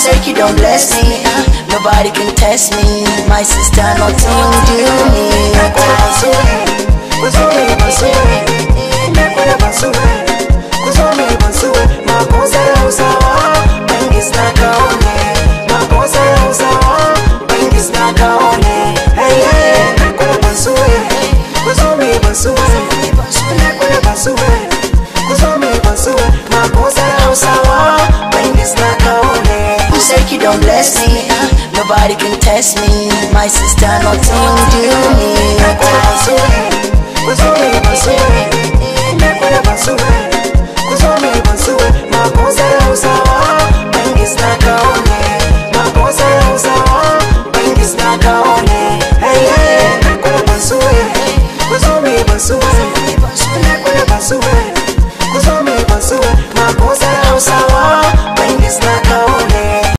Useki don't bless me, nobody can test me. My sister nothing do me. Kuzome basue, nakula basue. Kuzome basue, makosa ya usawa, wengi sinakaone. Makosa ya usawa, wengi sinakaone. Hey hey, nakula basue, kuzome basue, nakula basue. Kuzome basue, makosa ya usawa, wengi sinakaone. Useki don't bless me, nobody can test me. My sister nothing do me. Kuzome basue, nakula basue. Kuzome basue, makosa ya usawa, wengi sinakaone.